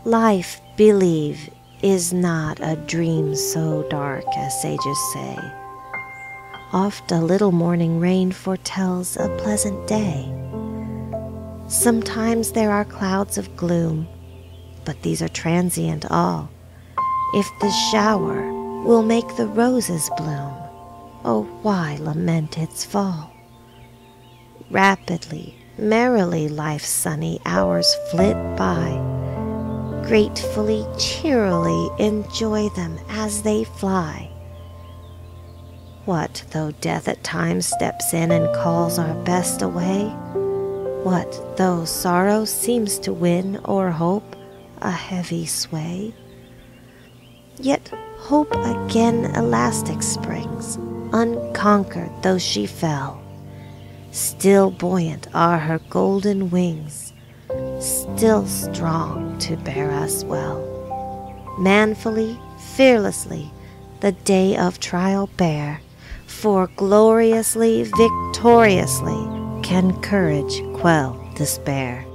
Life, believe, is not a dream so dark as sages say. Oft a little morning rain foretells a pleasant day. Sometimes there are clouds of gloom, but these are transient all. If the shower will make the roses bloom, oh, why lament its fall? Rapidly, merrily life's sunny hours flit by. Gratefully, cheerily enjoy them as they fly. What though death at times steps in and calls our best away? What though sorrow seems to win o'er hope a heavy sway? Yet hope again elastic springs, unconquered though she fell. Still buoyant are her golden wings, still strong to bear us well. Manfully, fearlessly, the day of trial bear, for gloriously, victoriously can courage quell despair.